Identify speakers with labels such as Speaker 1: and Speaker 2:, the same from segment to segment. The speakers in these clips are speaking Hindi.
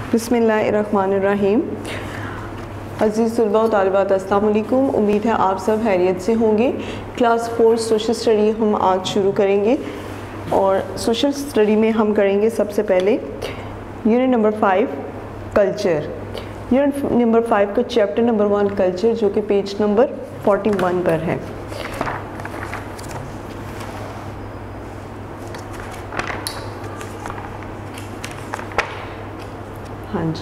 Speaker 1: बिस्मिल्लाहिर्रहमानिर्रहीम। अज़ीज़ तलबा व तालिबात, अस्सलाम वालेकुम। उम्मीद है आप सब खैरियत से होंगे। क्लास 4 सोशल स्टडी हम आज शुरू करेंगे और सोशल स्टडी में हम करेंगे सबसे पहले unit number 5 culture. Unit number 5 का चैप्टर नंबर 1 कल्चर, जो कि पेज नंबर 41 पर है। हाँ जी,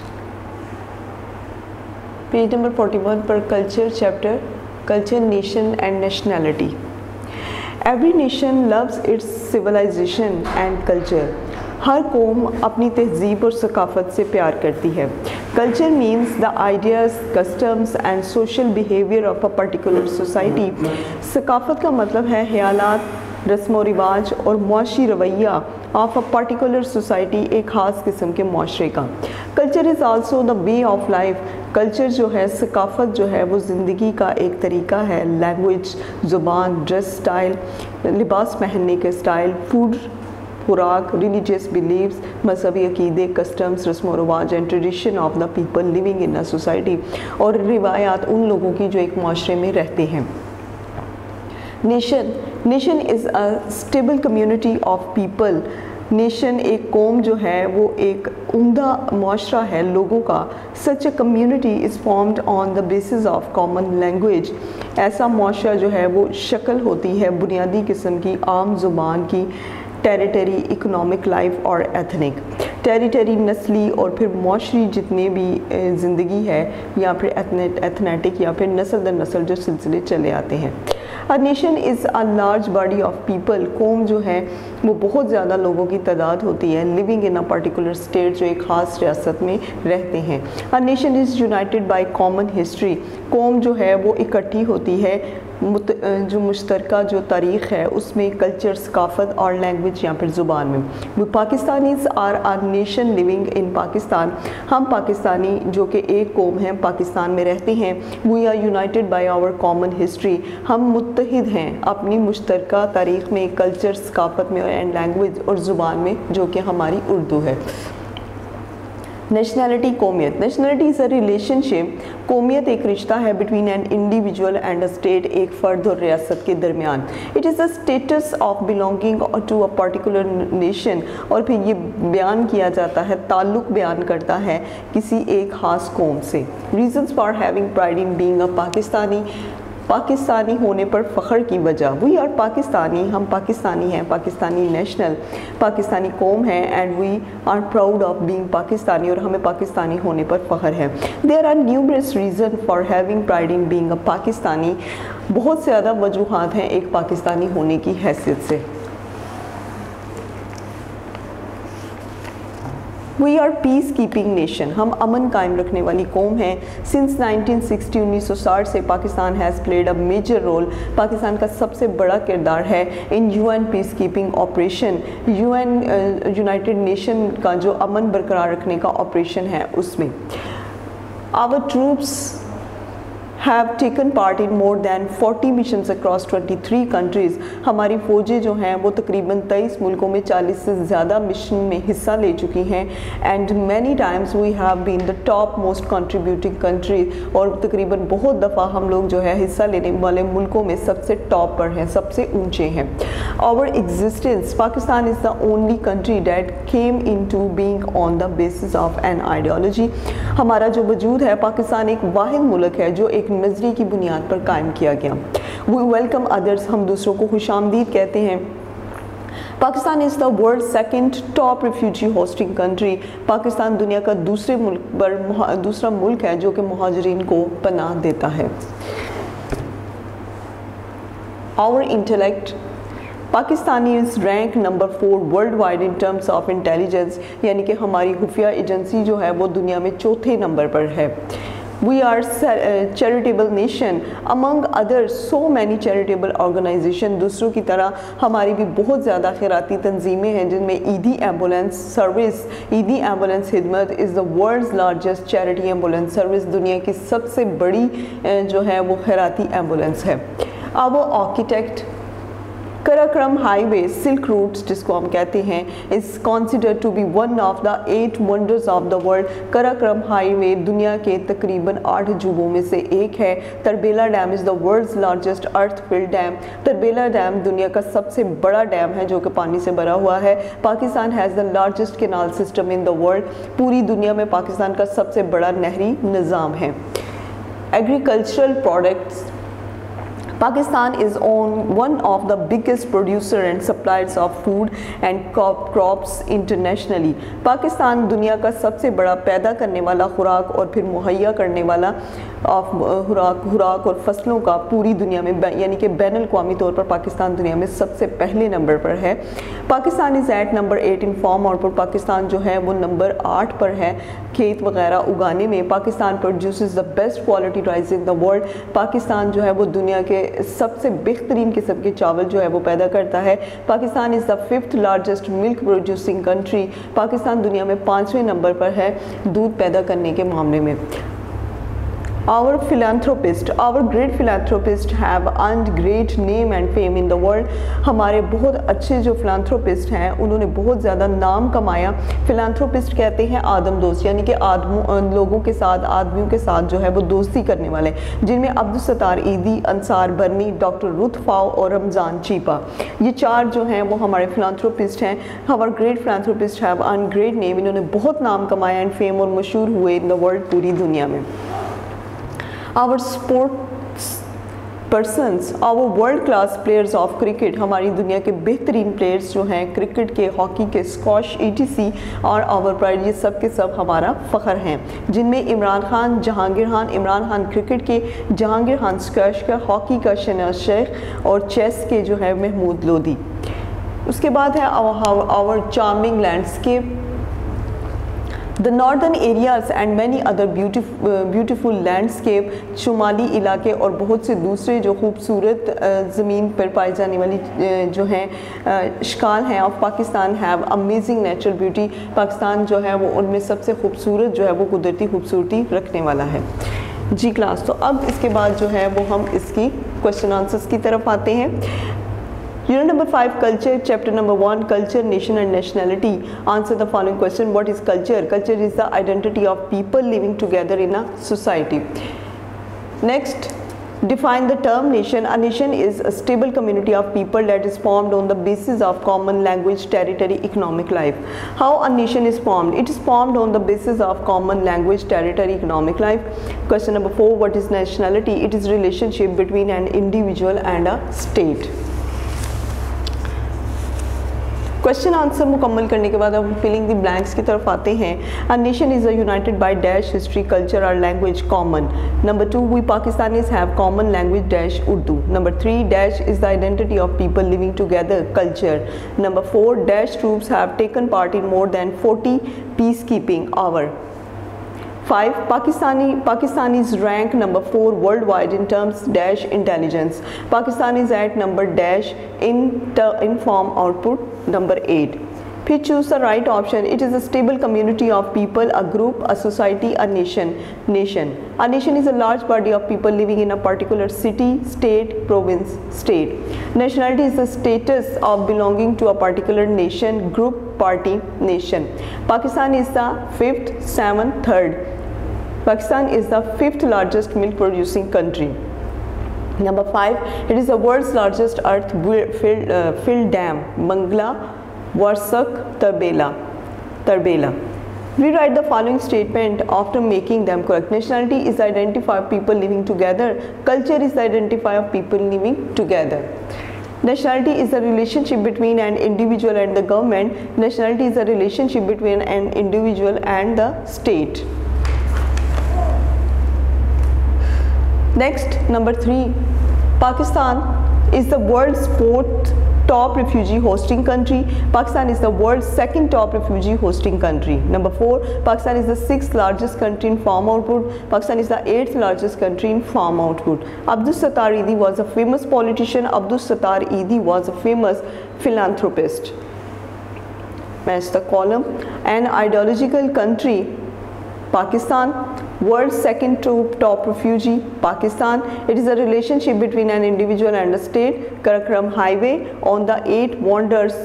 Speaker 1: पेज नंबर 41 पर culture chapter, culture, nation and nationality. Every nation loves its civilization and culture. हर कौम अपनी तहजीब और सकाफ़त से प्यार करती है। Culture means the ideas, customs and social behaviour of a particular society. सकाफ़त का मतलब है ख्यालात, रस्म व रिवाज और मुआशी रवैया ऑफ अ पर्टिकुलर सोसाइटी, एक ख़ास किस्म के माशरे का। Culture is also the way of life. Culture जो है, सकाफ़त जो है, वो ज़िंदगी का एक तरीका है। लैंग्वेज, ज़ुबान, ड्रेस स्टाइल, लिबास पहनने के स्टाइल, फूड, खुराक, रिलीजियस बिलीव्स, मजहबी अकीदे, कस्टम्स, रस्म व रवाज and tradition of the people living in a society, और रिवायात उन लोगों की जो एक माशरे में रहते हैं। Nation is a stable community of people. Nation, एक कौम जो है वो एक उम्दा माशरा है लोगों का। Such a community is formed on the basis of common language. ऐसा माशरा जो है वो शक्ल होती है बुनियादी किस्म की आम ज़ुबान की, टेरिटरी, इकोनॉमिक लाइफ और एथनिक। टेरिटरी नस्ली और फिर माशरी जितने भी ज़िंदगी है, या फिर एथनेटिक, या फिर नस्ल दर नस्ल जो सिलसिले चले आते हैं। A nation is a large body of people. कौम जो है वो बहुत ज़्यादा लोगों की तादाद होती है, living in a particular state, जो एक ख़ास रियासत में रहते हैं। A nation is united by common history. कौम जो है वो इकट्ठी होती है जो मुश्तरका जो तारीख़ है उसमें, कल्चर, सकाफ़त और लैंग्वेज या फिर ज़ुबान में। वो Pakistanis are a nation living in Pakistan. हम पाकिस्तानी जो कि एक कौम है, पाकिस्तान में रहते हैं। We are united by our common history. हम मुत्तहिद हैं अपनी मुश्तरका तारीख़ में, कल्चर, सकाफ़त में एंड लैंग्वेज और ज़ुबान में, जो कि हमारी उर्दू है। नेशनैलिटी, कौमियत। Nationality is a relationship. कौमियत एक रिश्ता है between an individual and a state, एक फ़र्द और रियासत के दरमियान। It is a status of belonging to a particular nation. और फिर ये बयान किया जाता है, ताल्लुक़ बयान करता है किसी एक ख़ास कौम से। Reasons for having pride in being a Pakistani. Pakistani होने पर फ़ख्र की वजह। वी आर पाकिस्तानी, हम पाकिस्तानी हैं, पाकिस्तानी नेशनल, पाकिस्तानी कौम है। And we are proud of being Pakistani, और हमें पाकिस्तानी होने पर फ़ख्र है। There are numerous reason for having pride in being a Pakistani. बहुत ज़्यादा वजूहात हैं एक पाकिस्तानी होने की हैसियत से। We are peace keeping nation. हम अमन कायम रखने वाली कौम हैं। सिंस 1960, 1960 से Pakistan has played a major role. Pakistan का सबसे बड़ा किरदार है in UN peace keeping operation. UN United Nation का जो अमन बरकरार रखने का ऑपरेशन है उसमें। Our troops have taken part in more than 40 missions across 23 countries। हमारी फ़ौजें जो हैं वो तकरीबन 23 मुल्कों में 40 से ज़्यादा मिशन में हिस्सा ले चुकी हैं। And many times we have been the top most contributing country. और तकरीबन बहुत दफ़ा हम लोग जो है हिस्सा लेने वाले मुल्कों में सबसे टॉप पर हैं, सबसे ऊँचे हैं। Our existence, Pakistan is the only country that came into being on the basis of an ideology. हमारा जो वजूद है, पाकिस्तान एक वाहिद मुल्क है जो एक नज़रिए की बुनियाद पर कायम किया गया। वी वेलकम अदर्स, हम दूसरों को खुशामदीद कहते हैं। Pakistan is the world second top refugee hosting country. Pakistan दुनिया का दूसरा मुल्क है जो कि मुहाजिरीन को पनाह देता है। Our intellect, Pakistani is rank number 4 worldwide in terms of intelligence. यानी कि हमारी खुफिया एजेंसी जो है वो दुनिया में चौथे नंबर पर है। We are charitable nation among other so many charitable organization. दूसरों की तरह हमारी भी बहुत ज़्यादा खैराती तंजीमें हैं, जिनमें Edhi ambulance service, Edhi ambulance खिदमत is the world's largest charity ambulance service. दुनिया की सबसे बड़ी जो है वो खैराती एम्बुलेंस है। Our architect, Karakoram highway silk routes जिसको हम कहते हैं is considered to be one of the 8 wonders of the world. Karakoram highway दुनिया के तकरीबन 8 अजूबों में से एक है। Tarbela dam is the world's largest earth filled dam. Tarbela dam दुनिया का सबसे बड़ा डैम है जो कि पानी से भरा हुआ है। Pakistan has the largest canal system in the world. पूरी दुनिया में पाकिस्तान का सबसे बड़ा नहरी निज़ाम है। Agricultural products, Pakistan is one of the biggest producer and suppliers of food and crops internationally. Pakistan दुनिया का सबसे बड़ा पैदा करने वाला खुराक और फिर मुहैया करने वाला खुराक और फसलों का पूरी दुनिया में यानी कि बैन अल-अक़वामी तौर पर पाकिस्तान दुनिया में सबसे पहले नंबर पर है। Pakistan is at number 8 in farm output. Pakistan जो है वो नंबर 8 पर है खेत वगैरह उगाने में। Pakistan produces the best quality rice in the world. Pakistan जो है वो दुनिया के सबसे बेहतरीन किस्म के चावल जो है वो पैदा करता है। Pakistan is the 5th largest milk producing country. Pakistan दुनिया में 5वें नंबर पर है दूध पैदा करने के मामले में। Our great philanthropists have earned great name and fame in the world. हमारे बहुत अच्छे जो philanthropist हैं उन्होंने बहुत ज़्यादा नाम कमाया। philanthropist कहते हैं आदमदोस्त, यानी कि लोगों के साथ, आदमियों के साथ जो है वो दोस्ती करने वाले, जिनमें Abdul Sattar Edhi, Ansar Burney, doctor Ruth Pfau और रमज़ान चीपा, ये 4 जो हैं वो हमारे philanthropist हैं। Our great philanthropists have earned great name, इन्होंने बहुत नाम कमाया एंड फेम और मशहूर हुए इन द वर्ल्ड पूरी दुनिया में। Our sports persons, our world class players of cricket, हमारी दुनिया के बेहतरीन प्लेयर्स जो हैं क्रिकेट के, हॉकी के, स्क्वॉश etc और our pride, ये सब के सब हमारा फ़ख्र हैं, जिनमें इमरान खान, जहांगीर खान, इमरान खान क्रिकेट के, जहांगीर खान स्क्वैश का, हॉकी का शहनाज शेख और चेस के जो है महमूद लोधी। उसके बाद है our charming landscape, The northern areas and many other beautiful landscape, शुमाली इलाके और बहुत से दूसरे जो खूबसूरत ज़मीन पर पाई जाने वाली जो हैं शिकाल हैं of Pakistan have amazing natural beauty. Pakistan जो है वो उनमें सबसे खूबसूरत जो है वो कुदरती खूबसूरती रखने वाला है। जी क्लास, तो अब इसके बाद जो है वो हम इसकी क्वेश्चन आंसर्स की तरफ आते हैं। Unit number 5 culture, chapter number 1 culture, nation and nationality. Answer the following question. What is culture? Culture is the identity of people living together in a society. Next, define the term nation. A nation is a stable community of people that is formed on the basis of common language, territory, economic life. How a nation is formed? It is formed on the basis of common language, territory, economic life. Question number 4, what is nationality? It is relationship between an individual and a state. Question answer मुकम्मल करने के बाद हम फिलिंग द ब्लैंक्स की तरफ आते हैं। A nation is united by dash history culture और language common. Number 2, we Pakistanis have common language dash Urdu. Number 3, dash is the identity of people living together culture. Number 4, dash troops have taken part in more than 40 peace keeping our. 5, Pakistanis rank number 4 worldwide in terms dash intelligence. Pakistan is at number dash in form output number 8. फिर choose the right option. It is a stable community of people, a group, a society, a nation. A nation is a large body of people living in a particular city, state, province, state. Nationality is the status of belonging to a particular nation, group, party, nation. Pakistan is the 5th, 7th, 3rd. Pakistan is the 5th largest milk producing country. Number 5, it is the world's largest earth filled dam, Mangla Warsak Tarbela. Rewrite the following statement after making them correct. Nationality is the identity of people living together. Culture is the identity of people living together. Nationality is the relationship between an individual and the government. Nationality is the relationship between an individual and the state. Next, number 3, Pakistan is the world's 4th top refugee hosting country. Pakistan is the world's 2nd top refugee hosting country. Number 4, Pakistan is the 6th largest country in farm output. Pakistan is the 8th largest country in farm output. Abdul Sattar Eidi was a famous politician. Abdul Sattar Eidi was a famous philanthropist. Match the column. An ideological country, Pakistan. World's second top refugee, Pakistan. It is a relationship between an individual and a state. Karakoram Highway on the 8 wonders.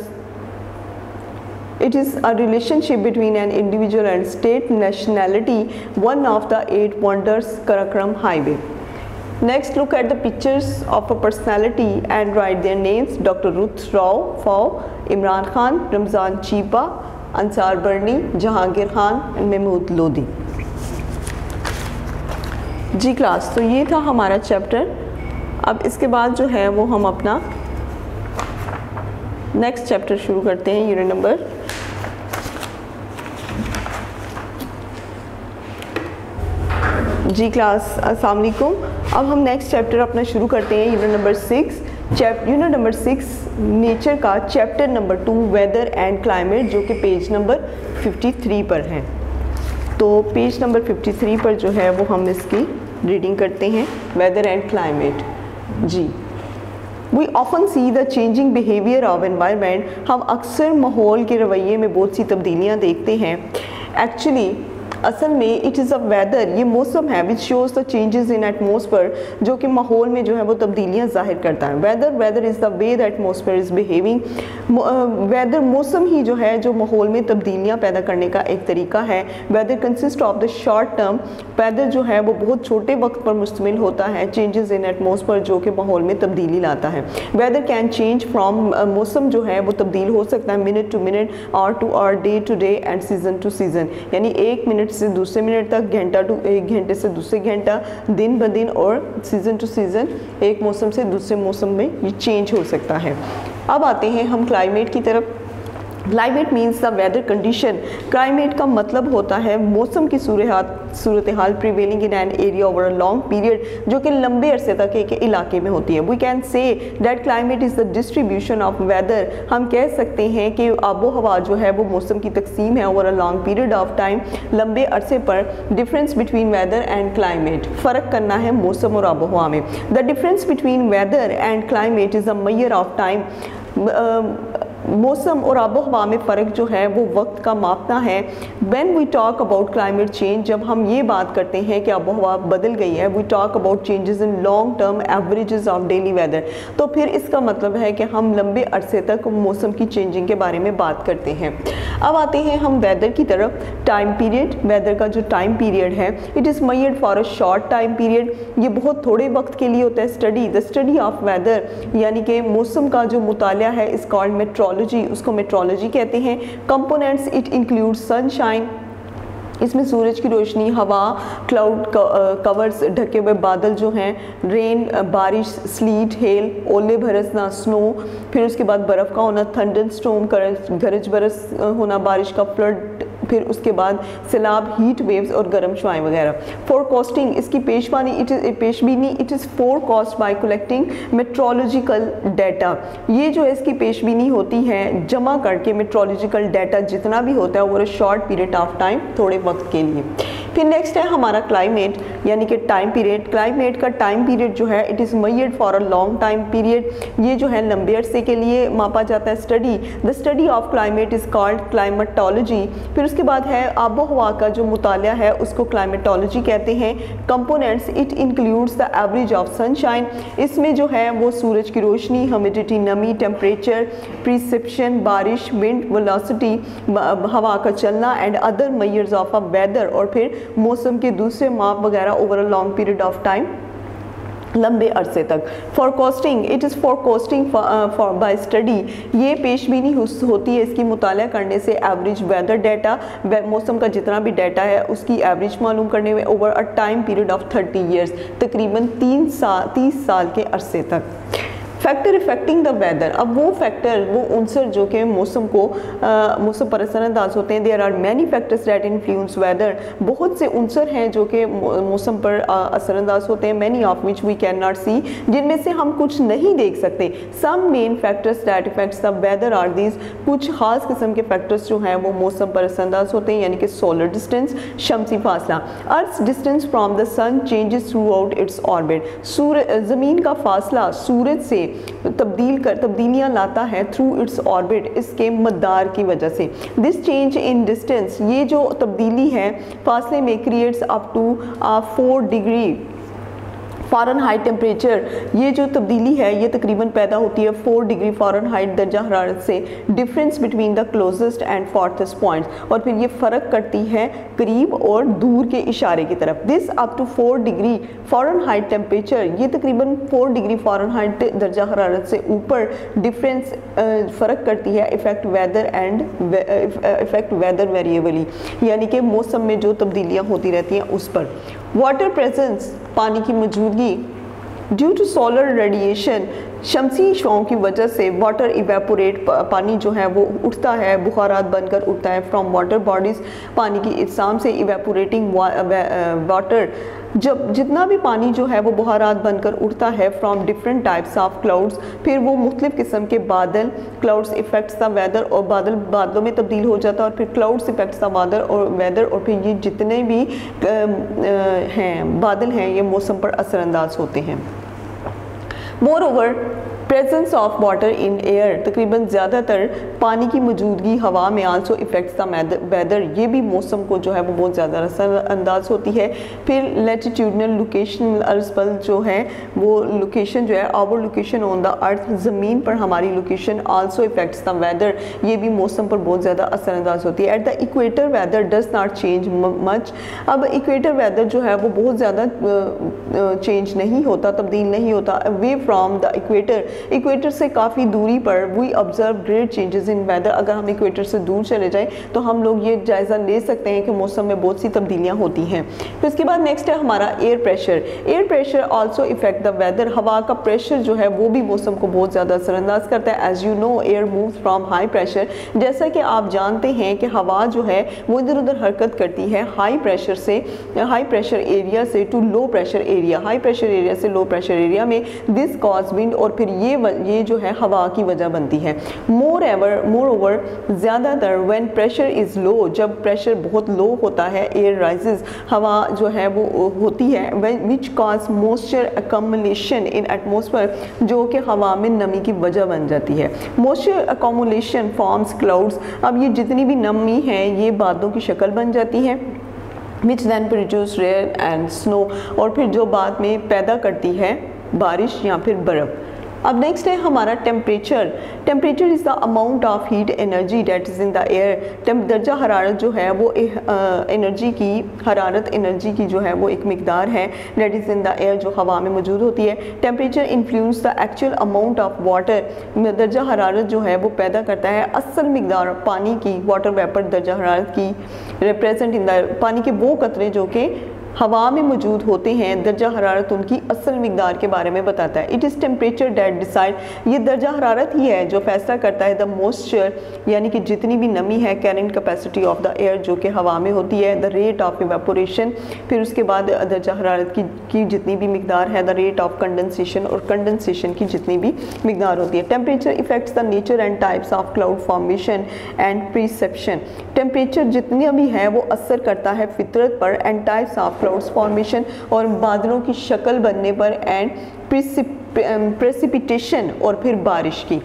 Speaker 1: It is a relationship between an individual and state. Nationality, one of the 8 wonders, Karakoram Highway. Next, look at the pictures of a personality and write their names. Dr. Ruth Rao Fao, Imran Khan, Ramzan Chipa, Ansar Barni, Jahangir Khan and Mahmood Lodi. जी क्लास, तो ये था हमारा चैप्टर। अब इसके बाद जो है वो हम अपना नेक्स्ट चैप्टर शुरू करते हैं, यूनिट नंबर जी क्लास, अस्सलाम वालेकुम। अब हम नेक्स्ट चैप्टर अपना शुरू करते हैं, unit number 6। Unit number 6 nature का chapter number 2 weather and climate, जो कि पेज नंबर 53 पर है। तो पेज नंबर 53 पर जो है वो हम इसकी रीडिंग करते हैं, वेदर एंड क्लाइमेट। जी, we often see the changing behaviour of environment. हम अक्सर माहौल के रवैये में बहुत सी तब्दीलियाँ देखते हैं। एक्चुअली असल में इट इज़ अ वेदर, ये मौसम है which shows the changes in atmosphere, जो कि माहौल में जो है वो तब्दीलियाँ ज़ाहिर करता है। Weather is the way the atmosphere is behaving. Weather मौसम ही जो है जो माहौल में तब्दीलियाँ पैदा करने का एक तरीका है। Weather consist of the short term, weather जो है वो बहुत छोटे वक्त पर मुश्तमिल होता है। चेंजेस इन एटमॉस्फेयर, जो कि माहौल में तब्दीली लाता है। वेदर कैन चेंज फ्राम, मौसम जो है वो तब्दील हो सकता है minute to minute, hour to hour, day to day and season to season, यानी एक मिनट से दूसरे मिनट तक, घंटा टू एक घंटे से दूसरे घंटा, दिन ब दिन और सीज़न टू सीज़न, एक मौसम से दूसरे मौसम में ये चेंज हो सकता है। अब आते हैं हम क्लाइमेट की तरफ। Climate means the weather condition. Climate का मतलब होता है मौसम की सूरत हाल prevailing in an area over a long period, जो कि लंबे अरसे तक एक इलाके में होती है। We can say that climate is the distribution of weather. हम कह सकते हैं कि आबो हवा जो है वो मौसम की तकसीम है over a long period of time, लंबे अरसे पर। Difference between weather and climate, फ़र्क करना है मौसम और आबो हवा में। The difference between weather and climate is a measure of time. मौसम और आबो हवा में फ़र्क जो है वो वक्त का मापना है। When we talk about climate change, जब हम ये बात करते हैं कि आबो हवा बदल गई है, we talk about changes in long term averages of daily weather, तो फिर इसका मतलब है कि हम लंबे अरसे तक मौसम की चेंजिंग के बारे में बात करते हैं। अब आते हैं हम वेदर की तरफ। टाइम पीरियड, वेदर का जो टाइम पीरियड है, it is measured for a short time period. ये बहुत थोड़े वक्त के लिए होता है। Study, the study of weather, यानी कि मौसम का जो मुताला है, इस कॉल्ड मेट्रोलॉजी, उसको मेट्रोलॉजी कहते हैं। कंपोनेंट्स, इट इंक्लूड्स सनशाइन, इसमें सूरज की रोशनी, हवा, क्लाउड कवर्स, ढके हुए बादल जो हैं, रेन, बारिश, स्लीट, हेल, ओले बरसना, स्नो, फिर उसके बाद बर्फ़ का होना, थंडर स्टॉर्म, गरज बरस होना, बारिश का फ्लड, फिर उसके बाद सैलाब, हीट वेव्स और गर्म शुआएं वगैरह। फोरकास्टिंग, इसकी पेशबानी, it is forecast by collecting meteorological data. ये जो है इसकी पेशबीनी होती है जमा करके मेट्रोलॉजिकल डाटा जितना भी होता है over a short period of time, थोड़े वक्त के लिए। फिर नेक्स्ट है हमारा क्लाइमेट, यानी कि टाइम पीरियड। क्लाइमेट का टाइम पीरियड जो है it is measured for a long time period. ये जो है लंबे अरसे के लिए मापा जाता है। Study, the study of climate is called climatology. फिर उसके बाद है आबो हवा का जो मुताला है उसको क्लाइमेटोलॉजी कहते हैं। Components, it includes the average of sunshine, इसमें जो है वो सूरज की रोशनी, ह्यूमिडिटी, नमी, टेम्परेचर, प्रिसिपिशन, बारिश, विंड वेलोसिटी, हवा का चलना and other measures of a weather, और फिर मौसम के दूसरे माप वगैरह over a long period of time, लंबे अरसे तक। Forecasting, it is forecasting for by study, ये पेशबीनी होती है इसकी मुताला करने से। एवरेज वेदर डाटा, मौसम का जितना भी डाटा है उसकी एवरेज मालूम करने में over a time period of 30 years, तकरीबन 30 साल के अरसे तक। फैक्टर इफेक्टिंग द वेदर, अब वो फैक्टर, वो उनसर जो कि मौसम पर असरअंदाज होते हैं। There are many factors that influence weather, बहुत से उनसर हैं जो कि मौसम पर असरअंदाज होते हैं। Many of which we can not see, जिनमें से हम कुछ नहीं देख सकते। Some main factors that effects the weather are these, कुछ खास किस्म के फैक्टर्स जो हैं वो मौसम पर असरअंदाज होते हैं, यानी कि सोलर डिस्टेंस, शमसी फासला। Earth distance from the sun changes throughout its orbit, ज़मीन का फासला सूरज से तब्दीलियाँ लाता है थ्रू इट्स ऑर्बिट, इसके मदार की वजह से। दिस चेंज इन डिस्टेंस, ये जो तब्दीली है फासले में, creates up to 4 degree Fahrenheit temperature, ये जो तब्दीली है ये तकरीबन पैदा होती है 4 डिग्री फ़ारेनहाइट दर्जा हरारत से, difference between the closest and farthest points, और फिर ये फ़र्क करती है करीब और दूर के इशारे की तरफ। This up to 4 degree Fahrenheit temperature, ये तकरीबन 4 डिग्री फ़ारेनहाइट दर्जा हरारत से ऊपर डिफरेंस फ़र्क करती है इफ़ेक्ट वेदर वेरिएबली, यानी कि मौसम में जो तब्दीलियाँ होती रहती हैं उस पर। वाटर प्रेजेंस, पानी की मौजूदगी, ड्यू टू सोलर रेडिएशन, शमसी शॉम की वजह से वाटर इवेपोरेट, पानी जो है वो उठता है, बुखारात बनकर उठता है फ्रॉम वाटर बॉडीज़, पानी की इज्साम से इवेपोरेटिंग वाटर, जब जितना भी पानी जो है वो बुखारात बनकर उठता है from different types of clouds, फिर वो मुख्तलिफ किस्म के बादल, क्लाउड्स इफेक्ट्स द वेदर, और बादलों में तब्दील हो जाता है, और फिर क्लाउड्स इफेक्ट्स द बादल और वेदर, और फिर ये जितने भी हैं बादल हैं ये मौसम पर असरअंदाज होते हैं। Moreover presence of water in air, तकरीबन ज़्यादातर पानी की मौजूदगी हवा में आल्सो इफेक्ट्स द वेदर, ये भी मौसम को जो है वो बहुत ज़्यादा असरअंदाज होती है। फिर लैटिट्यूडनल लोकेशन, अर्ज़ पर जो है वो लोकेशन जो है, our location on the earth, ज़मीन पर हमारी location also effects the weather, ये भी मौसम पर बहुत ज़्यादा असरअंदाज होती है। At the equator weather does not change much, अब इक्वेटर वेदर जो है वो बहुत ज़्यादा चेंज नहीं होता, तब्दील नहीं होता। Away from the equator, equator से काफ़ी दूरी पर we observe great changes in weather, अगर हम इक्वेटर से दूर चले जाएं तो हम लोग ये जायज़ा ले सकते हैं कि मौसम में बहुत सी तब्दीलियां होती हैं। फिर इसके बाद नेक्स्ट है हमारा air pressure. Air pressure also effect the weather, हवा का प्रेशर जो है वो भी मौसम को बहुत ज़्यादा असरअंदाज करता है। As you know air moves from high pressure, जैसा कि आप जानते हैं कि हवा जो है वो इधर उधर हरकत करती है हाई प्रेशर से, हाई प्रेशर एरिया से to low pressure area, high pressure area से लो प्रेशर एरिया में। दिस कॉज विंड, और फिर ये जो है हवा की वजह बनती है। मोर ओवर ज़्यादातर व्हेन प्रेशर इज़ लो, जब प्रेशर बहुत लो होता है, एयर राइजेस, हवा जो है वो होती है, which cause moisture accumulation in atmosphere, जो कि हवा में नमी की वजह बन जाती है। मॉइस्चर अकोमुलेशन फॉर्म्स क्लाउड्स, अब ये जितनी भी नमी है ये बादलों की शक्ल बन जाती है, which then produce rain and snow, और फिर जो बाद में पैदा करती है बारिश या फिर बर्फ़। अब नेक्स्ट है हमारा temperature. Temperature is the amount of heat energy that is in the air, दर्जा हरारत जो है वो एनर्जी की, हरारत एनर्जी की जो है वो एक मिकदार है that is in the air, जो हवा में मौजूद होती है। Temperature influence the actual amount of water, दर्जा हरारत जो है वो पैदा करता है असल मिकदार पानी की, वाटर वेपर दर्जा हरारत की, रिप्रेजेंट इन द, पानी के वो कतरे जो कि हवा में मौजूद होते हैं, दर्जा हरारत उनकी असल मिकदार के बारे में बताता है। It is temperature that decide, ये दर्जा हरारत ही है जो फैसला करता है द मॉइस्चर, यानी कि जितनी भी नमी है, carrying capacity of the air जो कि हवा में होती है, द रेट ऑफ इवेपोरेशन, फिर उसके बाद दर्जा हरारत की जितनी भी मिकदार है, द रेट ऑफ कंडेंसेशन, और कंडेंसेशन की जितनी भी मिकदार होती है। Temperature effects the nature and types of cloud formation and precipitation, temperature जितनी भी है वो असर करता है फितरत पर, and types of clouds formation, और बादलों की शक्ल बनने पर, एंड प्रेसिपिटेशन, और फिर बारिश की।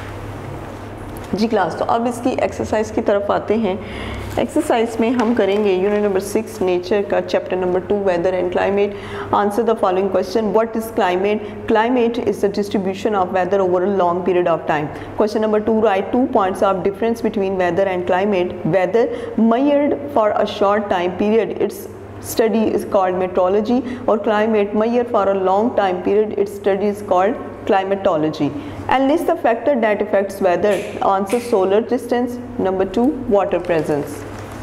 Speaker 1: जी क्लास, तो अब इसकी एक्सरसाइज की तरफ आते हैं। एक्सरसाइज में हम करेंगे यूनिट नंबर 6 नेचर का, chapter number 2 weather and climate. Answer the following question, what is climate? Climate is the distribution of weather over a long period of time. Question number 2, write 2 points of difference between weather and climate. Weather measured for a short time period, its study is called meteorology, or climate measured for a long time period, its study is called climatology. And list the factor that affects weather. Answer, solar distance. Number 2, water presence.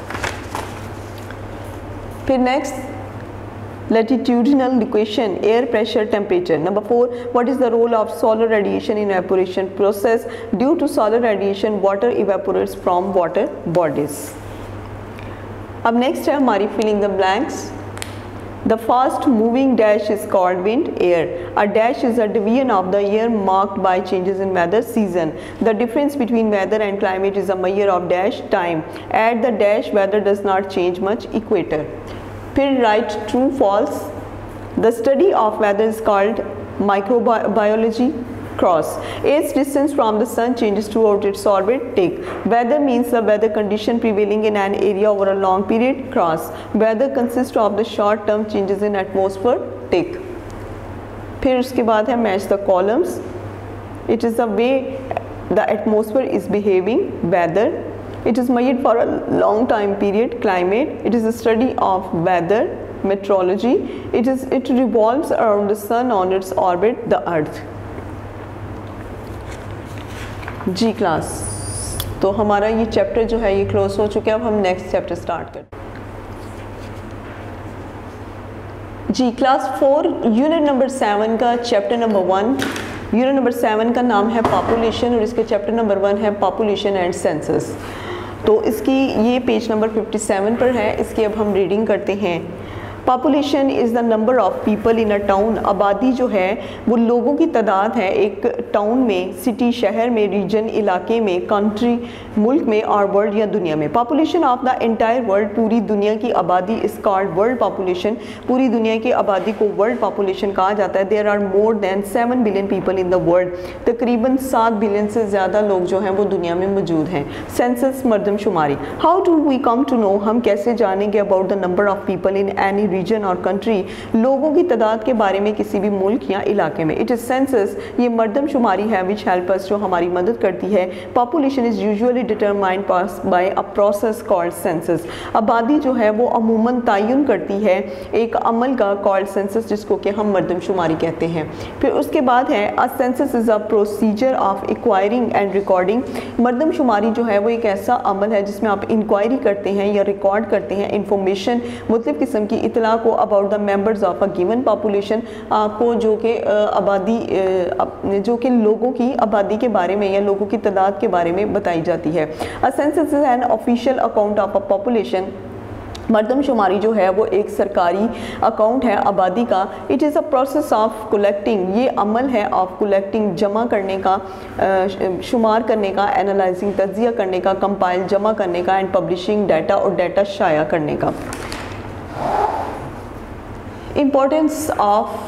Speaker 1: फिर next, latitudinal equation, air pressure, temperature. Number 4, what is the role of solar radiation in evaporation process? Due to solar radiation, water evaporates from water bodies. अब नेक्स्ट है हमारी filling the blanks. The fast moving dash is called wind air. A dash is a division of the year marked by changes in weather season. The difference between weather and climate is a measure of dash time. At the dash weather does not change much, equator. फिर write true false. The study of weather is called microbiology. Cross. Its distance from the sun changes throughout its orbit. Tick. Weather means the weather condition prevailing in an area over a long period. Cross. Weather consists of the short term changes in atmosphere. Tick. फिर उसके बाद है match the columns. It is the way the atmosphere is behaving. Weather. It is measured for a long time period. Climate. It is a study of weather. Meteorology. It revolves around the sun on its orbit. The earth. जी क्लास, तो हमारा ये चैप्टर जो है ये क्लोज हो चुका है। अब हम नेक्स्ट चैप्टर स्टार्ट करते हैं। जी क्लास 4 यूनिट नंबर 7 का चैप्टर नंबर 1, यूनिट नंबर 7 का नाम है पॉपुलेशन और इसके चैप्टर नंबर 1 है पॉपुलेशन एंड सेंसस। तो इसकी ये पेज नंबर 57 पर है, इसकी अब हम रीडिंग करते हैं। Population is the number of people in a town. आबादी जो है वो लोगों की तादाद है एक टाउन में, सिटी शहर में, रीजन इलाके में, कंट्री मुल्क में और वर्ल्ड या दुनिया में। Population of the entire world, पूरी दुनिया की आबादी इस कॉल्ड वर्ल्ड पॉपुलेशन। पूरी दुनिया की आबादी को वर्ल्ड पॉपुलेशन कहा जाता है। There are more than 7 billion people in the world. तकरीबन 7 बिलियन से ज़्यादा लोग जो हैं वो दुनिया में मौजूद हैं। सेंसस मरदमशुमारी। How do we come to know, हम कैसे जानेंगे about the number of people in any region और कंट्री, लोगों की तादाद के बारे में किसी भी मुल्क या इलाके में। इट इज सेंसस, ये मरदमशुमारी है विच हेल्प अस, जो हमारी मदद करती है। Population is usually determined by a process called census. आबादी जो है वो अमूमन तयन करती है एक अमल का कॉल्ड सेंसस, जिसको कि हम मरदमशुमारी कहते हैं। फिर उसके बाद है a census is a procedure of inquiring and recording. मरदमशुमारी जो है वो एक ऐसा अमल है जिसमें आप इंक्वायरी करते हैं या रिकॉर्ड करते हैं इंफॉर्मेशन, मुख्तलिफ किस्म की इतला को about the members of a given population, आपको जो कि आबादी जो कि लोगों की आबादी के बारे में या लोगों की तादाद के बारे में बताई जाती है। A census is an official account of a population. मरदमशुमारी जो है वो एक सरकारी अकाउंट है आबादी का। It is a process of collecting, ये अमल है ऑफ कलेक्टिंग, जमा करने का, शुमार करने का, एनालाइजिंग तज्जिया करने का, कंपाइल जमा करने का, एंड पब्लिशिंग डाटा और डाटा शाया करने का। इम्पोर्टेंस ऑफ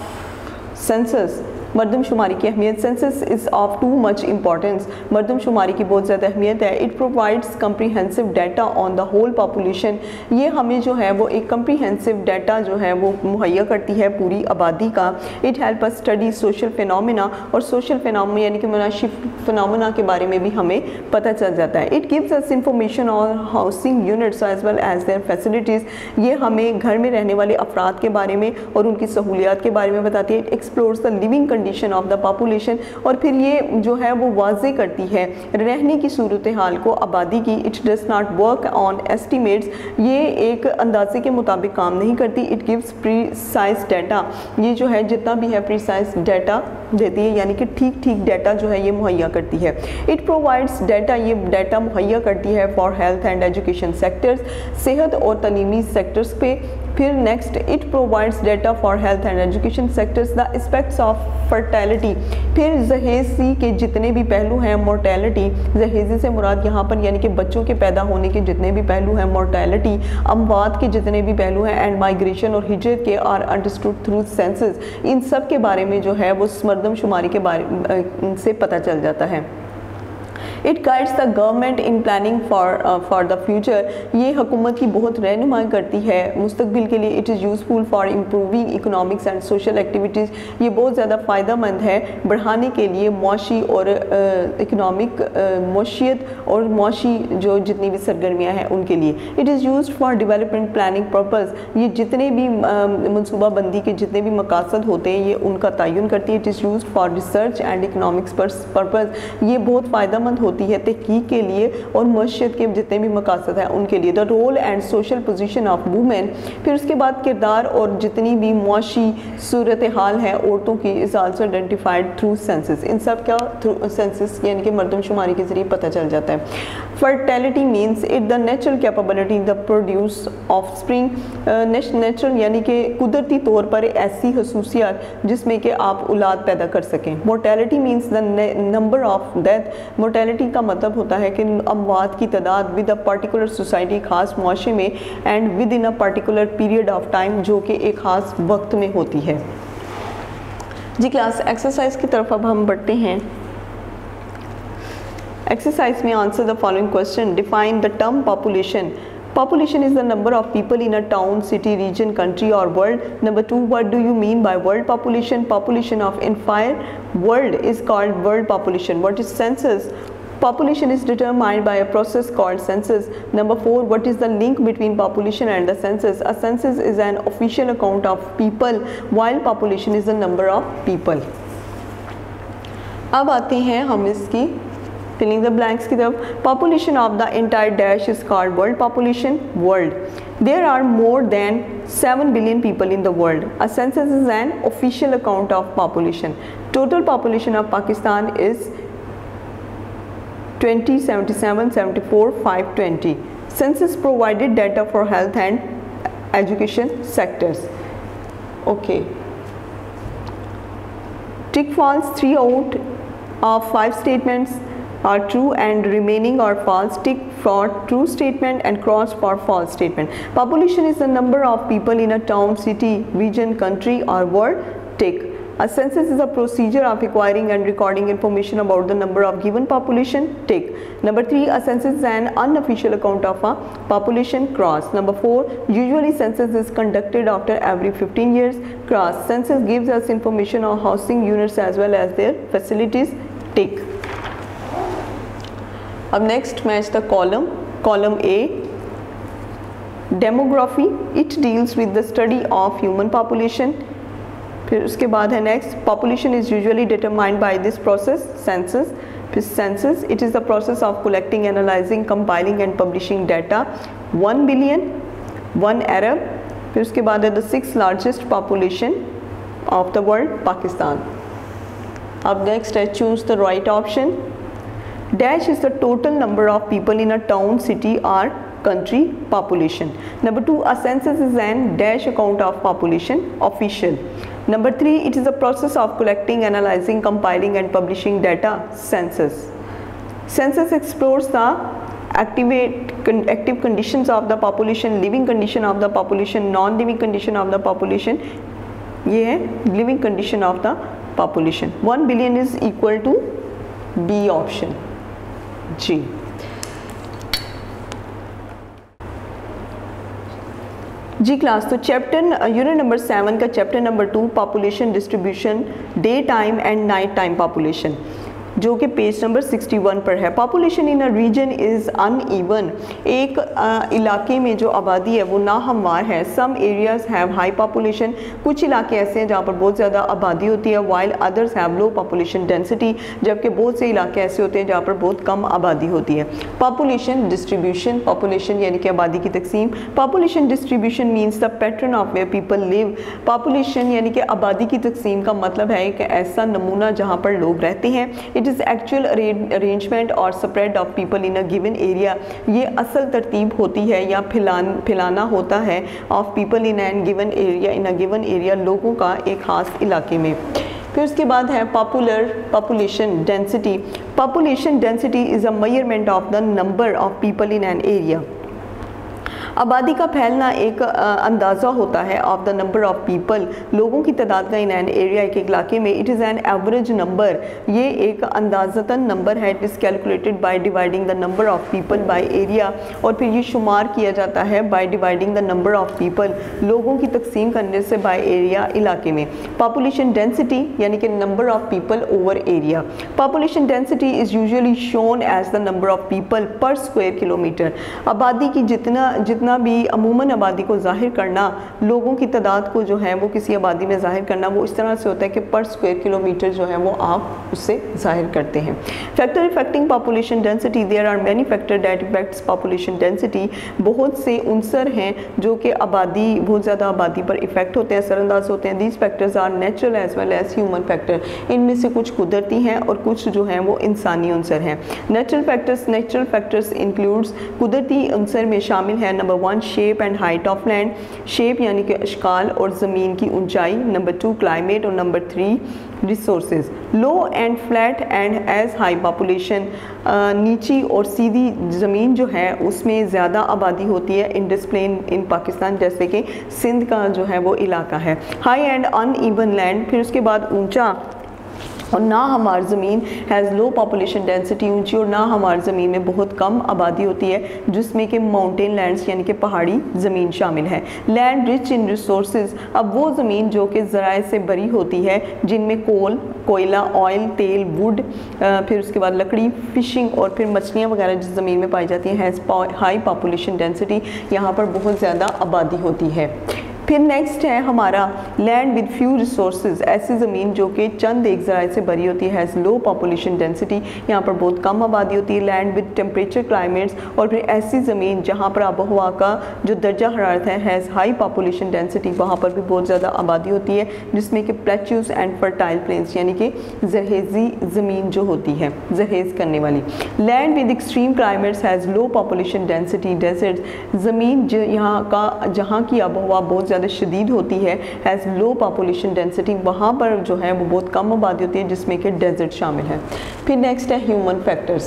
Speaker 1: सेंसस, मरदमशुमारी की अहमियत। Census is of too much importance, मरदमशुमारी की बहुत ज़्यादा अहमियत है। It provides comprehensive data on the whole population, ये हमें जो है वो एक कम्प्रीहेंसिव डाटा जो है वो मुहैया करती है पूरी आबादी का। It help us study social phenomena, और सोशल फिनोमिना यानी कि मुनाशी फिनोमिना के बारे में भी हमें पता चल जाता है। It gives us information on housing units as well as their facilities, ये हमें घर में रहने वाले अफराद के बारे में और उनकी सहूलियात के बारे में बताती है। It explores the living condition of the population, और फिर ये जो है वो वाज़े करती है रहने की सूरत हाल को आबादी की। It does not work on estimates, ये एक अंदाजे के मुताबिक काम नहीं करती। इट गिव्स प्रीसाइज डाटा, ये जो है जितना भी है प्रीसाइज डाटा देती है, यानी कि ठीक डाटा जो है ये मुहैया करती है। इट प्रोवाइड्स डाटा, ये डाटा मुहैया करती है for health and education sectors, सेहत और तलीमी सेक्टर्स पे। फिर next, it provides data for health and education sectors, the aspects of fertility. फिर जहेज़ी के जितने भी पहलू हैं, मोर्टेलिटी, जहेज़ी से मुराद यहाँ पर यानी कि बच्चों के पैदा होने के जितने भी पहलू हैं, मोर्टेलिटी, अमवात के जितने भी पहलू हैं, एंड माइग्रेशन और हिजरत के आर अंडरस्टूड थ्रू सेंसस, इन सब के बारे में जो है वो मरदमशुमारी के बारे से पता चल जाता है। It guides the government in planning for the future, ये हुकूमत की बहुत रहनुमाई करती है मुस्तकबिल के लिए। It is useful for improving economics and social activities, ये बहुत ज़्यादा फ़ायदेमंद है बढ़ाने के लिए मुआशी और इकोनॉमिक मौशियत और मुआशी जो जितनी भी सरगर्मियाँ हैं उनके लिए। It is used for development planning purpose, ये जितने भी मनसूबाबंदी के जितने भी मकासद होते हैं ये उनका तयन करती है। It is used for research and economics purpose, ये बहुत फ़ायदेमंद होती है तहकीक के लिए और मशयत के जितने भी मकासद हैं उनके लिए। The role and social position of women, फिर उसके बाद किरदार और जितनी भी मुआशी सूरत हाल है औरतों की, is also identified through census, इन सब का थ्रू सेंसस यानी कि मरदमशुमारी के ज़रिए पता चल जाता है। Fertility means it the natural capability the produce offspring, natural यानी कि कुदरती तौर पर ऐसी खसूसियात जिसमें कि आप औलाद पैदा कर सकें। Mortality means the number of death, mortality का मतलब होता है कि अमवात की तादाद विद अ पर्टिकुलर सोसाइटी, खास मुआशरे में, and within a particular period of time, जो कि एक ख़ास वक्त में होती है। जी क्लास एक्सरसाइज की तरफ अब हम बढ़ते हैं। एक्सरसाइज में answer the following question. Define the term population. Population is the number of people in a town, city, region, country or world. Number 2, what do you mean by world population? Population of entire world is called world population. What is census? Population is determined by a process called census. Number 4, what is the link between population and the census? A census is an official account of people, while population is the number of people. अब आते हैं हम इसकी filling the blanks की तरफ। Population of the entire dash is called world population. World. There are more than 7 billion people in the world. A census is an official account of population. Total population of Pakistan is 20, 77, 74, 520. Census provided data for health and education sectors. Okay. Tick false 3 out of 5 statements are true and remaining are false. Tick for true statement and cross for false statement. Population is the number of people in a town, city, region, country or world. Tick. A census is a procedure of acquiring and recording information about the number of given population. Tick. Number 3, a census is an unofficial account of a population. Cross. Number 4, usually census is conducted after every 15 years. Cross. Census gives us information on housing units as well as their facilities. Tick. अब next match the column A demography, it deals with the study of human population. फिर उसके बाद है next population is usually determined by this process census. फिर census it is the process of collecting, analysing, compiling and publishing data. 1 billion 1 अरब। फिर उसके बाद है the 6th largest population of the world Pakistan. अब नेक्स्ट है choose the right option. Dash is the total number of people in a town, city or country population. Number 2, a census is an dash account of population, official. Number 3, it is a process of collecting, analyzing, compiling and publishing data, census. Census explores the active conditions of the population, living condition of the population, non-living condition of the population. ये है living condition of the population. 1 billion is equal to B option. जी जी क्लास, तो चैप्टर यूनिट नंबर 7 का chapter number 2 population distribution, day time and night time population, जो कि पेज नंबर 61 पर है। Population in a region is uneven. एक इलाके में जो आबादी है वो नाहमवार है। Some areas have high population, कुछ इलाके ऐसे हैं जहाँ पर बहुत ज़्यादा आबादी होती है, while others have low population density, जबकि बहुत से इलाके ऐसे होते हैं जहाँ पर बहुत कम आबादी होती है। पॉपुलेशन डिस्ट्रीब्यूशन, पॉपुलेशन यानी कि आबादी की तकसीम। Population distribution means the pattern of where people live. Population यानी कि आबादी की तकसीम का मतलब है कि ऐसा नमूना जहाँ पर लोग रहते हैं। इट इज़ एक्चुअल अरेंजमेंट और spread of people in a given area. ये असल तरतीब होती है या फैलाना होता है of people in an given area, in a given area, लोगों का एक ख़ास इलाके में। फिर उसके बाद है population density. Population density is a measurement of the number of people in an area. आबादी का फैलना एक अंदाज़ा होता है of the number of people, लोगों की तादाद का इन एन एरिया, एक इलाके में। It is an average number, ये एक अंदाज़तन नंबर है। It is calculated by dividing the number of people by area, और फिर ये शुमार किया जाता है by dividing the number of people, लोगों की तकसीम करने से बाय एरिया, इलाके में। पॉपुलेशन डेंसिटी यानी कि number of people over area. Population density is usually shown as the number of people per square kilometre. आबादी की जितना भी अमूमन आबादी को जाहिर करना, लोगों की तादाद को जो है वो किसी आबादी में जाहिर करना, वो इस तरह से होता है कि पर स्क्वायर किलोमीटर जो है वो आप उससे जाहिर करते हैं। Factor affecting population density, there are many factor that affects population density. बहुत से उनसर हैं जो कि आबादी, बहुत ज़्यादा आबादी पर इफेक्ट होते हैं, असरअंदाज होते हैं। These factors are natural as well as human factor. इनमें से कुछ कुदरती हैं और कुछ जो हैं वो इंसानी उनसर हैं। नेचुरल फैक्टर्स इंक्लूड्स, कुदरती उनसर में शामिल है number 1 shape and height of land, shape यानी कि अशकाल और ज़मीन की ऊंचाई। नंबर 2 क्लाइमेट, और number 3 resources. Low and flat and as high population, नीची और सीधी ज़मीन जो है उसमें ज़्यादा आबादी होती है इंडस प्लेन इन पाकिस्तान, जैसे कि सिंध का जो है वो इलाका है। हाई एंड अनइवन लैंड, फिर उसके बाद ऊंचा और ना हमार ज़मीन हैज़ लो पॉपुलेशन डेंसिटी, ऊंची और ना हमार ज़मीन में बहुत कम आबादी होती है, जिसमें कि माउंटेन लैंड्स यानी कि पहाड़ी ज़मीन शामिल है। लैंड रिच इन रिसोर्सेज, अब वो ज़मीन जो कि ज़राए से भरी होती है, जिनमें कोयला, ऑयल, तेल, वुड, फिर उसके बाद लकड़ी, फिशिंग और फिर मछलियाँ वगैरह जिस ज़मीन में पाई जाती हैं, हैज़ हाई पॉपुलेशन डेंसिटी, यहाँ पर बहुत ज़्यादा आबादी होती है। फिर नेक्स्ट है हमारा लैंड विद फ्यू रिसोर्सेज, ऐसी ज़मीन जो कि चंद एक ज़राए से भरी होती है, हैज़ लो पॉपुलेशन डेंसिटी, यहाँ पर बहुत कम आबादी होती है। लैंड विद टेम्परेचर क्लाइमेट्स, और फिर ऐसी ज़मीन जहाँ पर आबोहवा का जो दर्जा हरारत है, हैज़ हाई पॉपुलेशन डेंसिटी, वहाँ पर भी बहुत ज़्यादा आबादी होती है, जिसमें कि प्लेट्यूज एंड फर्टाइल प्लेन्स यानी कि जरहेज़ी ज़मीन जो होती है, जरहेज़ करने वाली। Land with extreme climates has low population density, desert, ज़मीन जहाँ की आबोहवा बहुत ज़्यादा शदीद होती है, हैज़ लो पॉपुलेशन डेंसिटी, वहाँ पर जो है वो बहुत कम आबादी होती है, जिसमें कि डेजर्ट शामिल है। फिर नेक्स्ट है human factors.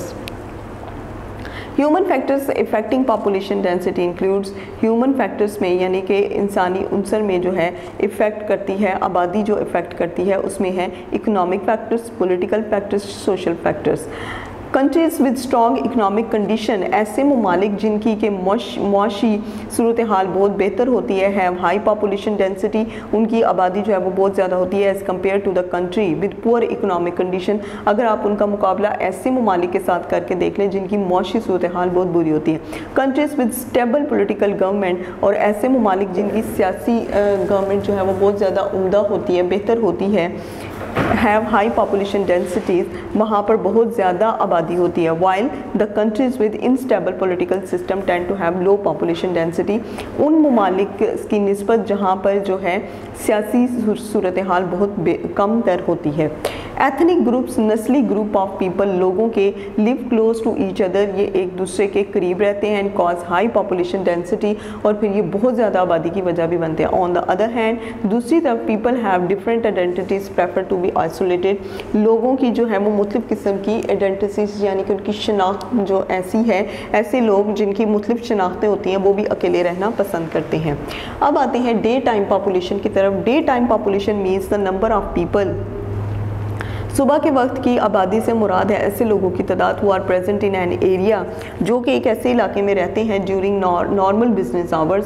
Speaker 1: Human factors affecting population density includes, human factors में यानी कि इंसानी उनसर में जो है इफ़ेक्ट करती है, आबादी जो इफ़ेक्ट करती है उसमें है economic factors, political factors, social factors. Countries with strong economic condition, ऐसे ममालिक जिनकी के मुआशी सूरत हाल बहुत बेहतर होती है, हैव हाई पॉपुलेशन डेंसिटी, उनकी आबादी जो है वो बहुत ज़्यादा होती है as compare to the country with poor economic condition. अगर आप उनका मुकाबला ऐसे ममालिक के साथ करके देख लें जिनकी मुआशी सूरत हाल बहुत बुरी होती है। Countries with stable political government, और ऐसे ममालिक जिनकी सियासी गवर्नमेंट जो है वो बहुत ज़्यादा उम्दा होती है, बेहतर होती है, हैव हाई पॉपुलेशन डेंसिटीज़, वहाँ पर बहुत ज़्यादा आबादी होती है। While the countries with unstable political system tend to have low population density, उन ममालिक की निस्बत जहाँ पर जो है सियासी सूरत हाल बहुत कम तर होती है। एथनिक ग्रुप्स, नस्ली ग्रुप ऑफ पीपल, लोगों के live close to each other, ये एक दूसरे के करीब रहते हैं, and cause high population density, और फिर ये बहुत ज़्यादा आबादी की वजह भी बनते हैं। ऑन द अदर हैंड, दूसरी तरफ people have different identities prefer to be isolated, लोगों की जो है वो मुख्तलिफ किस्म की आइडेंटिटीज़ यानी कि उनकी शनाख्त जो ऐसी है, ऐसे लोग जिनकी मुख्तलिफ शनाख्तें होती हैं वो भी अकेले रहना पसंद करते हैं। अब आते हैं डे टाइम पॉपुलेशन की तरफ। Day time population means the number of people, सुबह के वक्त की आबादी से मुराद है ऐसे लोगों की तादाद who are present in an area, जो कि एक ऐसे इलाके में रहते हैं ड्यूरिंग नॉर्मल बिजनेस आवर्स,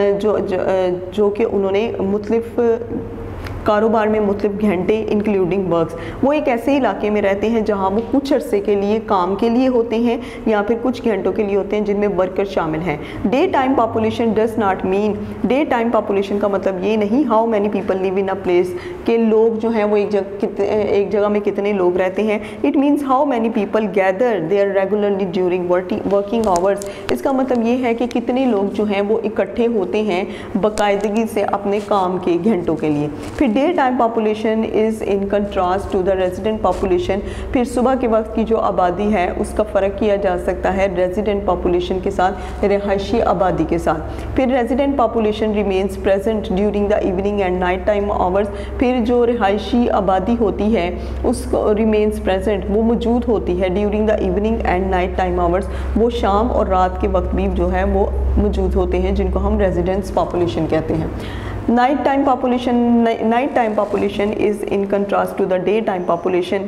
Speaker 1: जो कि उन्होंने मुख्तलिफ कारोबार में मुख्तलिफ घंटे इंक्लूडिंग वर्क्स, वो एक ऐसे इलाके में रहते हैं जहाँ वो कुछ अरसे के लिए काम के लिए होते हैं या फिर कुछ घंटों के लिए होते हैं, जिनमें वर्कर शामिल हैं। Day time population does not mean, day time population का मतलब ये नहीं how many people live in a place, के लोग जो हैं वो एक जगह में कितने लोग रहते हैं। It means how many people gather there regularly during working hours, इसका मतलब ये है कि कितने लोग जो हैं वो इकट्ठे होते हैं बाकायदगी से अपने काम के घंटों के लिए। फिर day time population is in contrast to the resident population, फिर सुबह के वक्त की जो आबादी है उसका फ़र्क किया जा सकता है रेजिडेंट पॉपुलेशन के साथ, रिहायशी आबादी के साथ। फिर resident population remains present during the evening and night time hours, फिर जो रिहायशी आबादी होती है उसको रिमेन्स प्रेजेंट, वो मौजूद होती है during the evening and night time hours, वो शाम और रात के वक्त भी जो है वो मौजूद होते हैं, जिनको हम रेजिडेंट्स पॉपुलेशन कहते हैं। Night time population is in contrast to the day time population.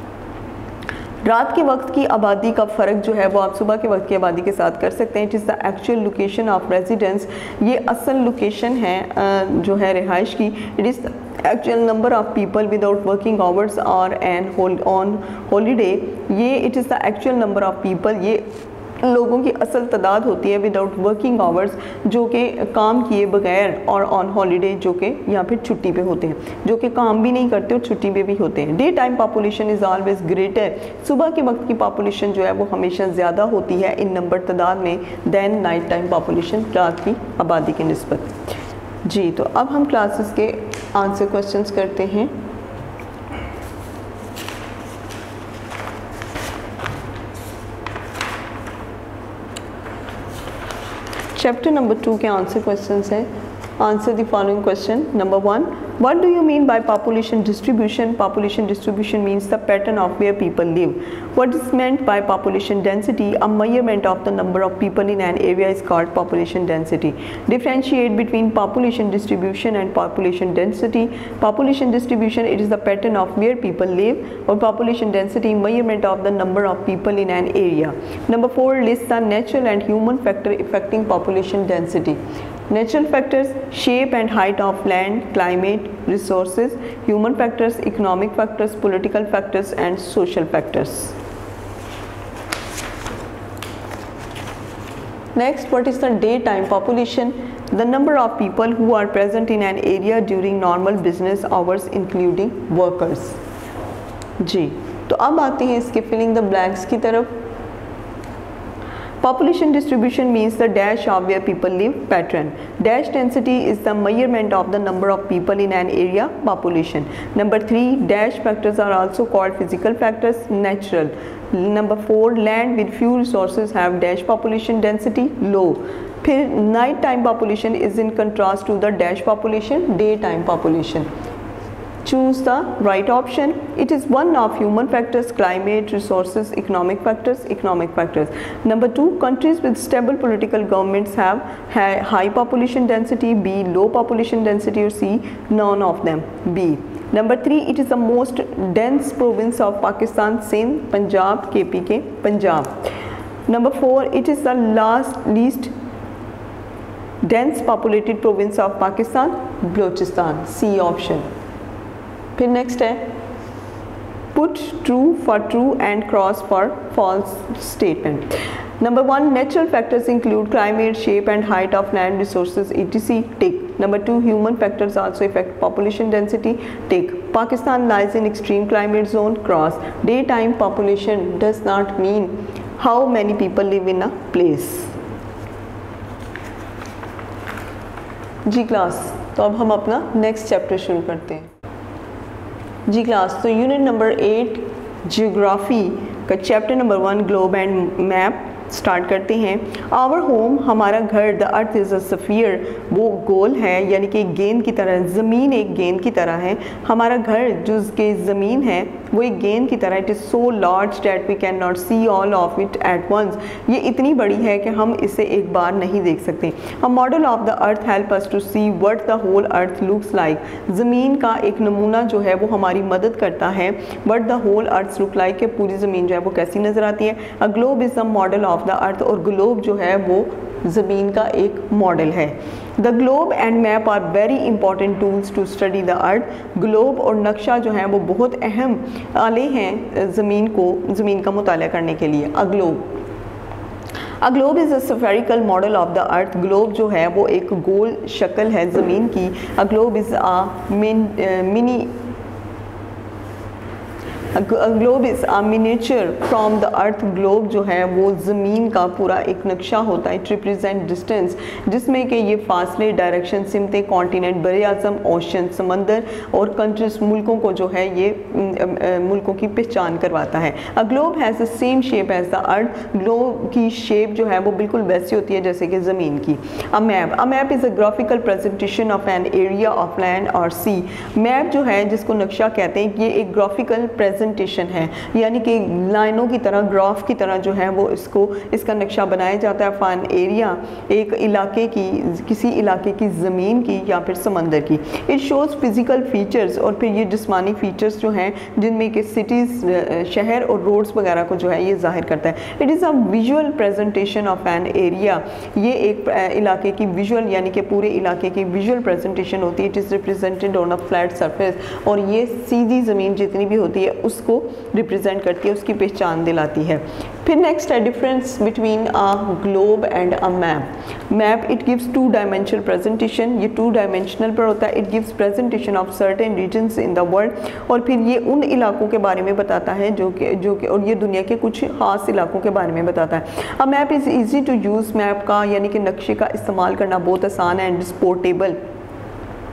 Speaker 1: रात के वक्त की आबादी का फ़र्क जो है वो आप सुबह के वक्त की आबादी के साथ कर सकते हैं। It is the actual location of residence, ये असल लोकेशन है जो है रिहाइश की। It is the actual number of people without working hours और एंड ऑन हॉलीडे, ये it is the actual number of people, ये लोगों की असल तादाद होती है विदाउट वर्किंग आवर्स, जो कि काम किए बगैर, और ऑन हॉलीडे जो कि या फिर छुट्टी पे होते हैं, जो कि काम भी नहीं करते और छुट्टी पे भी होते हैं। Day time population is always greater, सुबह के वक्त की पॉपुलेशन जो है वो हमेशा ज़्यादा होती है इन नंबर तादाद में दैन नाइट टाइम पॉपुलेशन, रात की आबादी की निस्बत। जी, तो अब हम क्लासेस के आंसर क्वेश्चंस करते हैं। चैप्टर नंबर 2 के आंसर क्वेश्चंस हैं। Answer the following question. Number 1. What do you mean by population distribution? Population distribution means the pattern of where people live. What is meant by population density? A measurement of the number of people in an area is called population density. Differentiate between population distribution and population density. Population distribution, it is the pattern of where people live, or population density, measurement of the number of people in an area. Number 4. List the natural and human factor affecting population density. Natural factors: shape and height of land, climate, resources. Human factors: economic factors, political factors and social factors. Next, what is the daytime population? The number of people who are present in an area during normal business hours including workers. जी, तो अब आते हैं इसके फिलिंग द ब्लैंक्स की तरफ. Population distribution means the dash of where people live pattern. Dash density is the measurement of the number of people in an area population. Number 3. Dash factors are also called physical factors, natural. Number 4. Land with few resources have dash population density, low. फिर night time population is in contrast to the dash population, daytime population. Choose the right option. It is one of human factors, climate, resources, economic factors. Number 2. Countries with stable political governments have high population density, B. Low population density, or C. None of them, B. Number 3. It is the most dense province of Pakistan, Sindh, Punjab, KPK, Punjab. Number 4. It is the least dense populated province of Pakistan, Balochistan, C option. फिर नेक्स्ट है put true for true and cross for false statement. Number 1. Natural factors include climate, shape and height of land, resources, etc. Tick. Number 2. Human factors also affect population density. Tick. Pakistan lies in extreme climate zone. Cross. Daytime population does not mean how many people live in a place. जी क्लास, तो अब हम अपना नेक्स्ट चैप्टर शुरू करते हैं. जी क्लास, तो यूनिट नंबर 8 जियोग्राफी का chapter number 1 globe and map start करते हैं. आवर होम, हमारा घर, the earth is a sphere, वो गोल है यानी कि गेंद की तरह, ज़मीन एक गेंद की तरह है. हमारा घर जो कि ज़मीन है वो एक गेंद की तरह. It is so large that we can not see all of it at once. ये इतनी बड़ी है कि हम इसे एक बार नहीं देख सकते. A model of the earth help us to see what the whole earth looks like. ज़मीन का एक नमूना जो है वो हमारी मदद करता है what the whole earth look like, कि पूरी ज़मीन जो है वो कैसी नज़र आती है. A globe is the model of the earth, और ग्लोब जो है वो ज़मीन का एक मॉडल है. The globe and map are very important tools to study the earth. Globe और नक्शा जो है वो बहुत अहम आले हैं ज़मीन का मुताला करने के लिए. A globe is a spherical model of the earth. Globe जो है वो एक गोल शक्ल है ज़मीन की. A globe is globe is a miniature from the earth. Globe जो है वो ज़मीन का पूरा एक नक्शा होता है. इट रिप्रेजेंट डिस्टेंस, जिसमें कि ये फासले, डायरेक्शन, सिमतें, कॉन्टिनेंट, बरे आज़म, ओशन, समंदर और कंट्रीज, मुल्कों को जो है ये मुल्कों की पहचान करवाता है. A globe has the same shape as the earth. Globe की शेप जो है वो बिल्कुल वैसी होती है जैसे कि ज़मीन की. A map is a graphical presentation of an area of land और सी. मैप जो है जिसको नक्शा कहते हैं, ये एक ग्राफिकल प्रेजेंटेशन है, यानी कि लाइनों की तरह, ग्राफ की तरह जो है वो इसका नक्शा बनाया जाता है. फॉर एन एरिया, एक इलाके की, किसी इलाके की ज़मीन की या फिर समंदर की. इट शोज़ फिज़िकल फीचर्स, और फिर ये जिस्मानी फीचर्स जो हैं जिनमें कि सिटीज़, शहर और रोड्स वगैरह को जो है ये जाहिर करता है. It is a visual presentation of an area. ये एक इलाके की विजुअल, यानी कि पूरे इलाके की विजुअल प्रेजेंटेशन होती है. It is represented on a flat surface, और ये सीधी ज़मीन जितनी भी होती है उसको रिप्रेजेंट करती है, उसकी पहचान दिलाती है. फिर नेक्स्ट है difference between a globe and a map. Map, it gives 2 dimensional presentation. ये 2 डायमेंशनल पर होता है. It gives presentation of certain regions in the world, और फिर ये उन इलाकों के बारे में बताता है जो कि और ये दुनिया के कुछ खास इलाकों के बारे में बताता है. A map is easy to use. Map का यानी कि नक्शे का इस्तेमाल करना बहुत आसान है. एंड इट्स पोर्टेबल,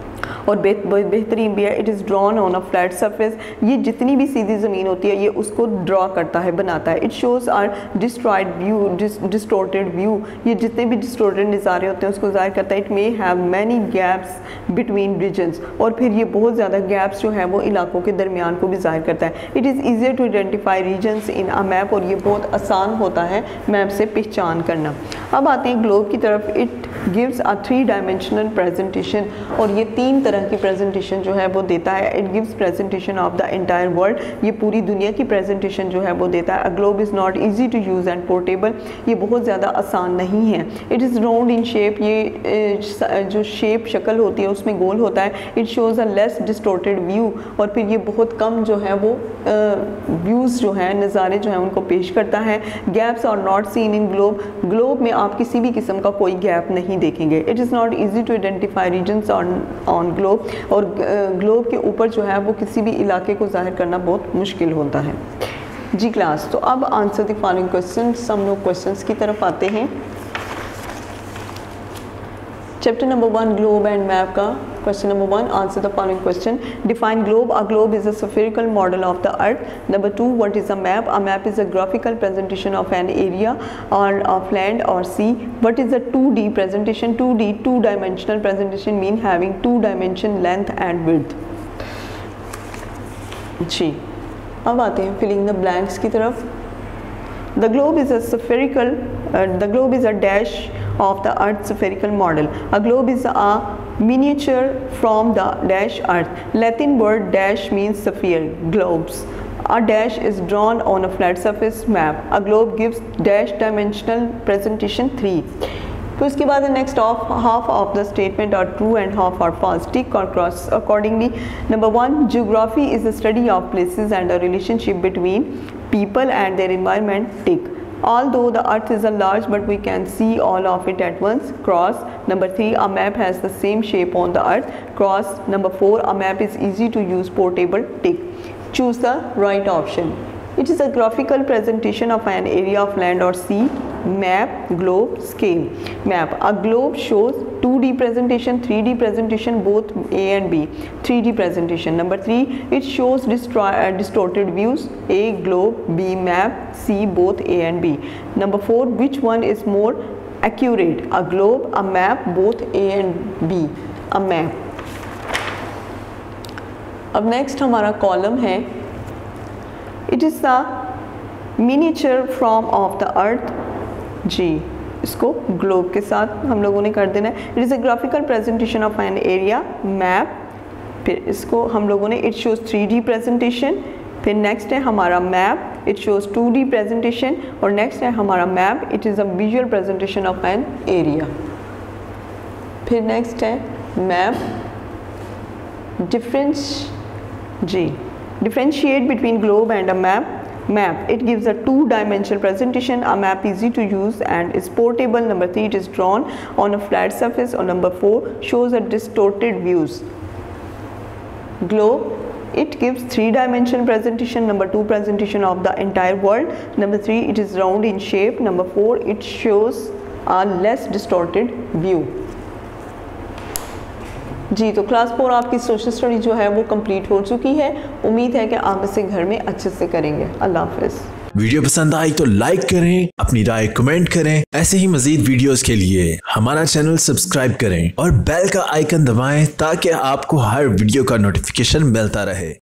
Speaker 1: और बेहतरीन भी है। It is drawn on a flat surface, ये जितनी भी सीधी ज़मीन होती है ये उसको ड्रॉ करता है, बनाता है। It shows are destroyed view, distorted view, ये जितने भी डिस्टोर्टेड नज़ारे होते हैं उसको ज़ाहिर करता है। It may have many gaps between regions, और फिर ये बहुत ज़्यादा गैप्स जो है वो इलाकों के दरमियान को भी ज़ाहिर करता है। It is easier to identify regions in a map, और ये बहुत आसान होता है मैप से पहचान करना। अब आते हैं ग्लोब की तरफ। It gives a 3 dimensional presentation, और ये 3 तरह की प्रेजेंटेशन जो है वो देता है। It gives presentation of the entire world, ये पूरी दुनिया की प्रेजेंटेशन जो है वो देता है। A globe is not easy to use and portable, ये बहुत ज़्यादा आसान नहीं है। It is round in shape, ये जो शेप शक्ल होती है उसमें गोल होता है। It shows a less distorted view, और फिर ये बहुत कम जो है वो व्यूज़ जो है, नज़ारे जो हैं उनको पेश करता है। Gaps are not seen in globe, globe में आप किसी भी किस्म का कोई गैप नहीं देखेंगे। It is not easy to identify regions on globe, और ग्लोब के ऊपर जो है वो किसी भी इलाके को जाहिर करना बहुत मुश्किल होता है। जी क्लास, तो अब आंसर द फॉलोइंग क्वेश्चंस, हम लोग क्वेश्चंस की तरफ आते हैं। Chapter number 1 globe and map का question number 1, answer the following question. Define globe, a globe is a spherical model of the earth. Number 2, what is a map? A map is a graphical presentation of an area or of land or sea. What is a 2D presentation? 2D, two-dimensional presentation mean having 2 dimension length and width. जी, अब आते हैं फिलिंग द ब्लैंक्स की तरफ। The globe is a spherical, the globe is a dash of the earth's spherical model. A globe is a miniature from the dash earth. Latin word dash means sphere, globes. A dash is drawn on a flat surface map. A globe gives dash dimensional presentation 3. तो इसके बाद next half of the statement are true and half are false, tick और cross accordingly. Number 1, geography is the study of places and a relationship between people and their environment, tick. Although the earth is a large but we can see all of it at once, cross. Number 3, a map has the same shape on the earth, cross. Number 4, a map is easy to use, portable, tick. Choose the right option. It is a graphical presentation of an area of land or sea. Map, globe, scale. Map, a globe shows 2D presentation, 3D presentation, both A and B. 3D presentation. Number 3, it shows distorted views. A, globe, B, map, C, both A and B. Number 4, which one is more accurate? A globe, a map, both A and B. A map. अब नेक्स्ट हमारा कॉलम है, it is the miniature from of the earth. जी, इसको ग्लोब के साथ हम लोगों ने कर देना है। It is a graphical presentation of an area, map. फिर इसको हम लोगों ने, इट शोज़ 3D प्रेजेंटेशन। फिर नेक्स्ट है हमारा map, it shows 2D presentation. और नेक्स्ट है हमारा map, it is a visual presentation of an area. फिर नेक्स्ट है map, differentiate between globe and a map. Map, it gives a 2-dimensional presentation. A map easy to use and is portable. Number 3, it is drawn on a flat surface. Or number 4, shows a distorted views. Globe, it gives 3-dimensional presentation. Number 2, presentation of the entire world. Number 3, it is round in shape. Number 4, it shows a less distorted view. जी, तो क्लास 4 आपकी सोशल स्टडी जो है वो कंप्लीट हो चुकी है। उम्मीद है कि आप इसे घर में अच्छे से करेंगे। अल्लाह हाफिज़।
Speaker 2: वीडियो पसंद आई तो लाइक करें, अपनी राय कमेंट करें। ऐसे ही मजीद वीडियोस के लिए हमारा चैनल सब्सक्राइब करें और बेल का आइकन दबाएं ताकि आपको हर वीडियो का नोटिफिकेशन मिलता रहे।